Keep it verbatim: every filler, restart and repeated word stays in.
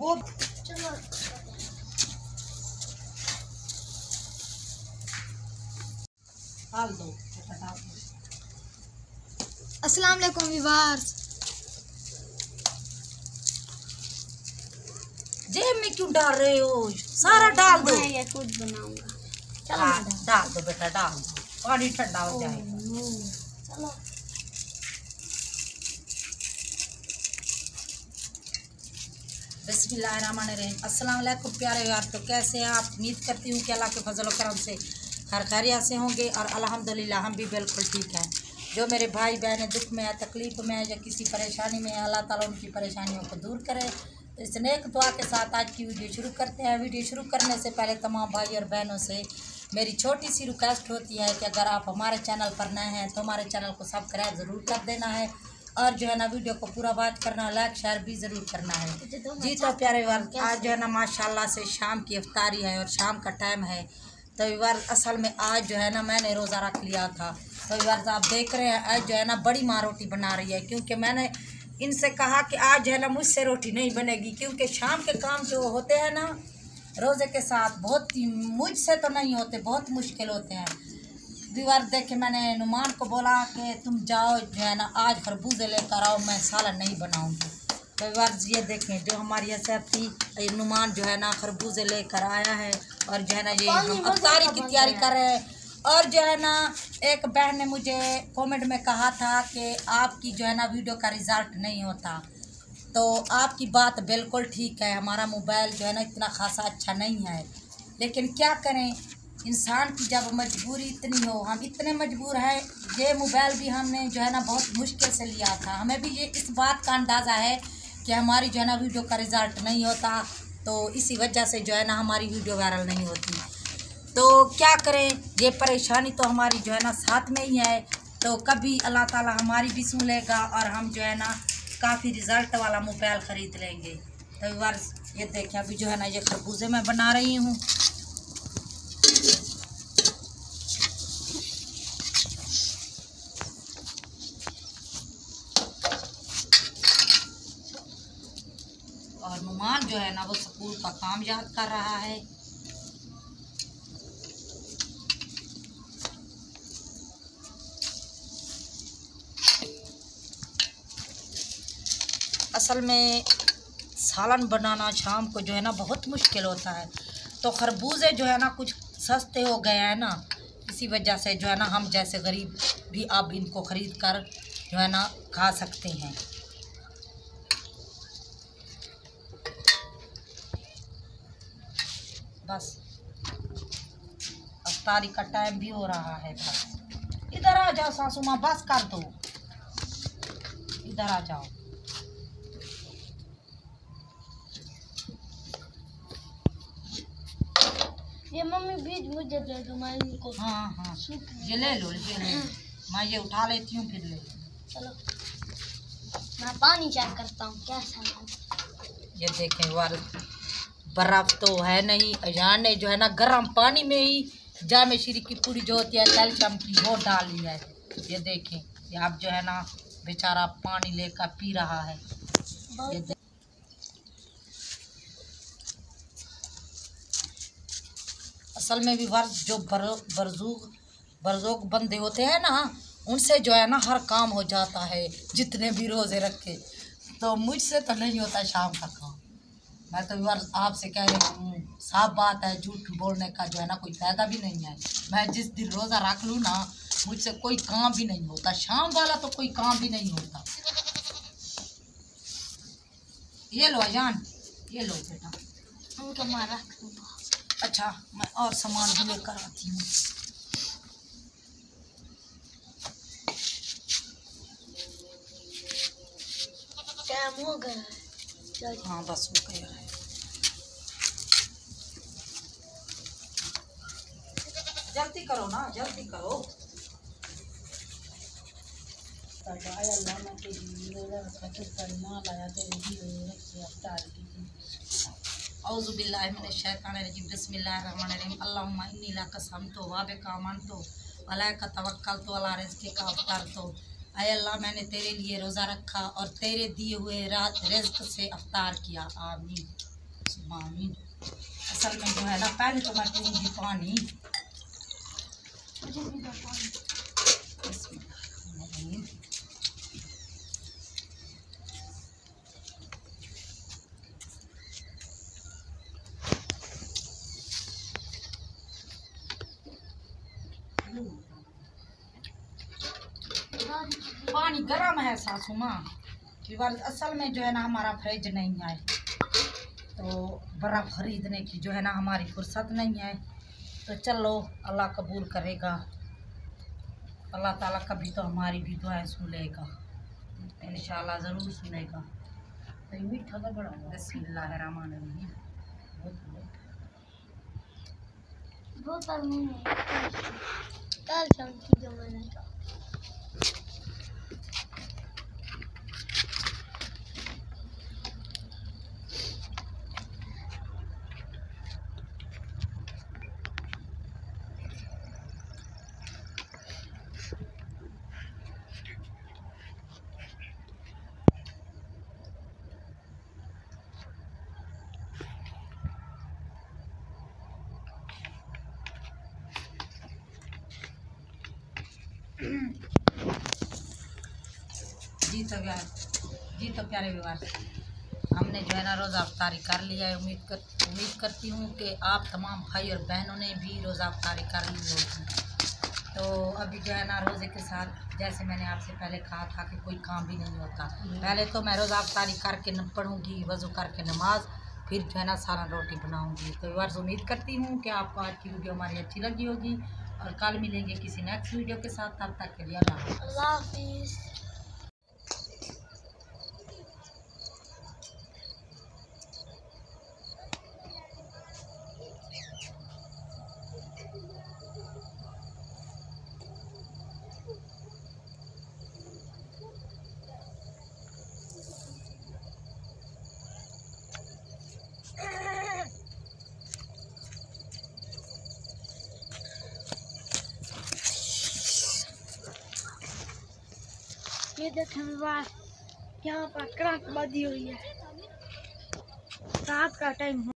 वो चलो डाल दो, डाल दो। अस्सलाम वालेकुम व्यूअर्स। जेब में क्यों डाल रहे हो? सारा डाल दो। मैं ये खुद बनाऊंगा। चलो हाँ, मैडम डाल दो बेटा, डाल दो, पानी ठंडा हो जाए। चलो बिस्मिल्लाहिर्रहमानिर्रहीम। अस्सलाम वालेकुम प्यारे यार, तो कैसे हैं आप? उम्मीद करती हूँ कि अल्लाह के फजल व करम से हर खैरियत से होंगे और अल्हम्दुलिल्लाह हम भी बिल्कुल ठीक हैं। जो मेरे भाई बहन दुख में है, तकलीफ़ में है या किसी परेशानी में है, अल्लाह ताला उनकी परेशानियों को दूर करे। तो इस नेक दुआ के साथ आज की वीडियो शुरू करते हैं। वीडियो शुरू करने से पहले तमाम भाई और बहनों से मेरी छोटी सी रिक्वेस्ट होती है कि अगर आप हमारे चैनल पर नए हैं तो हमारे चैनल को सब्सक्राइब ज़रूर कर देना है और जो है ना वीडियो को पूरा बात करना, लाइक शेयर भी ज़रूर करना है। जी तो प्यारे वार, आज जो है ना माशाल्लाह से शाम की इफ्तारी है और शाम का टाइम है। तो वार असल में आज जो है ना मैंने रोज़ा रख लिया था। तो वार आप देख रहे हैं आज जो है ना बड़ी माँ रोटी बना रही है, क्योंकि मैंने इनसे कहा कि आज जो है ना मुझसे रोटी नहीं बनेगी, क्योंकि शाम के काम जो होते हैं ना रोज़े के साथ बहुत मुझसे तो नहीं होते, बहुत मुश्किल होते हैं। दीवार देख के मैंने नुमान को बोला कि तुम जाओ जो है ना आज खरबूजे लेकर आओ, मैं सालन नहीं बनाऊंगी। तो दीवार ये देखें जो हमारी थी नुमान जो है ना खरबूजे लेकर आया है और जो है ना ये हम अफ्तारी की तैयारी कर रहे हैं। और जो है ना एक बहन ने मुझे कमेंट में कहा था कि आपकी जो है ना वीडियो का रिज़ल्ट नहीं होता, तो आपकी बात बिल्कुल ठीक है। हमारा मोबाइल जो है ना इतना खासा अच्छा नहीं है, लेकिन क्या करें, इंसान की जब मजबूरी इतनी हो, हम इतने मजबूर हैं। ये मोबाइल भी हमने जो है ना बहुत मुश्किल से लिया था। हमें भी ये इस बात का अंदाज़ा है कि हमारी जो है ना वीडियो का रिज़ल्ट नहीं होता, तो इसी वजह से जो है ना हमारी वीडियो वायरल नहीं होती। तो क्या करें, ये परेशानी तो हमारी जो है ना साथ में ही है। तो कभी अल्लाह ताला हमारी भी सुन लेगा और हम जो है ना काफ़ी रिज़ल्ट वाला मोबाइल ख़रीद लेंगे। तो एक बार ये देखें, अभी जो है ना ये खरबूजे मैं बना रही हूँ। और नुमान जो है ना वो स्कूल का काम याद कर रहा है। असल में सालन बनाना शाम को जो है ना बहुत मुश्किल होता है। तो खरबूजे जो है ना कुछ सस्ते हो गए हैं ना, इसी वजह से जो है ना हम जैसे गरीब भी अब इनको ख़रीद कर जो है ना खा सकते हैं। बस अफ्तारी का टाइम भी हो रहा है। बस इधर आ जाओ सासू माँ, बस कर दो, इधर आ जाओ। ये मम्मी बीज मुझे दे दो, मैं इनको हाँ हाँ ये ले लो, ये ले लो, मैं ये उठा लेती हूँ फिर ले लो। चलो मैं पानी चेक करता हूँ कैसा है। ये देखें वार, बर्फ़ तो है नहीं, अजान ने जो है ना गर्म पानी में ही जामे श्री की पूरी जो होती है कैल्शियम की वो डाली है। ये देखें, ये आप जो है ना बेचारा पानी लेकर पी रहा है। ये असल में भी वर्ष जो बर बरजूक बरजूक बंदे होते हैं ना, उनसे जो है ना हर काम हो जाता है, जितने भी रोज़े रखे। तो मुझसे तो नहीं होता शाम का काम। मैं तो वर्ष आपसे कह रही हूँ, साफ बात है, झूठ बोलने का जो है ना कोई फ़ायदा भी नहीं है। मैं जिस दिन रोज़ा रख लूँ ना, मुझसे कोई काम भी नहीं होता, शाम वाला तो कोई काम भी नहीं होता। ये लो अजान, ये लो बेटा, उनका मैं रख दूँगा। अच्छा मैं और सामान भी लेकर आती हूँ। टाइम हो गया है। हाँ बस हो गया है। जल्दी करो ना, जल्दी करो। औज़ु बिल्लाहि मिनश शैतानिर रजीम, बिस्मिल्लाहिर्रहमानिर्रहीम। अल्लाहुम्मा इन्नी लका समतो व बिका आमनतो व अलैका तवक्कलतो अला रिज़्क़िका अफ़्तरतो। ऐ अल्लाह, मैंने तेरे लिए रोज़ा रखा और तेरे दिए हुए रात रिज़्क़ से अफ्तार किया। आमीन। सुभानी। असल में जो है ना, पहले तो मैं पीऊँगी पानी। मुझे भी दो पानी। पानी गर्म है सासू माँ। असल में जो है ना, हमारा फ्रिज नहीं है, तो बर्फ़ खरीदने की जो है ना हमारी फुर्सत नहीं है। तो चलो, अल्लाह कबूल करेगा, अल्लाह ताला कभी तो हमारी भी दुआएं सुन लेगा, इंशाल्लाह ज़रूर सुनेगा। तो मीठा तो बड़ा बिस्मिल्लाहिर्रहमानिर्रहीम। बोतल नहीं है, कल शाम की जो मैंने कहा। जी तो प्यार जी तो प्यारे व्यवहार, हमने जो है ना रोज़ा अफ्तारी कर लिया है। उम्मीद कर उम्मीद करती हूँ कि आप तमाम भाई और बहनों ने भी रोज़ा अफ्तारी कर ली होगी। तो अभी जो है ना, रोज़े के साथ जैसे मैंने आपसे पहले कहा था कि कोई काम भी नहीं होता। पहले तो मैं रोज़ा अफ्तारी करके न पढ़ूँगी, वज़ू करके नमाज, फिर जो है ना सारा रोटी बनाऊँगी। तो व्यवहार उम्मीद करती हूँ कि आपको आज की वीडियो हमारी अच्छी लगी होगी, और कल मिलेंगे किसी नेक्स्ट वीडियो के साथ। तब तक के लिए अल्लाह हाफिज़। ये देखें विवाह, यहाँ पर क्रंक बदी हुई है, रात का टाइम।